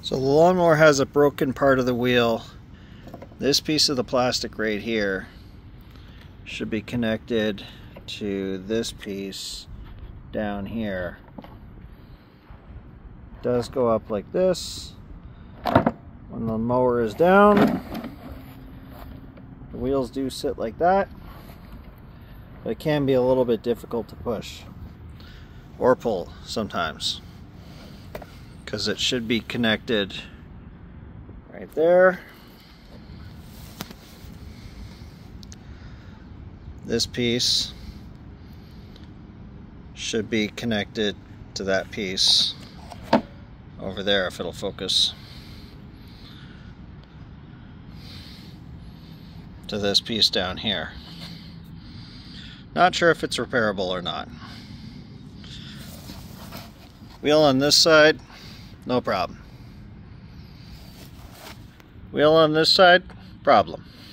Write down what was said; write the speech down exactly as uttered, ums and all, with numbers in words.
So the lawnmower has a broken part of the wheel. This piece of the plastic right here should be connected to this piece down here. It does go up like this. When the mower is down, the wheels do sit like that, but it can be a little bit difficult to push or pull sometimes, because it should be connected right there. This piece should be connected to that piece over there, if it'll focus, to this piece down here. Not sure if it's repairable or not. Wheel on this side, no problem. Wheel on this side, problem.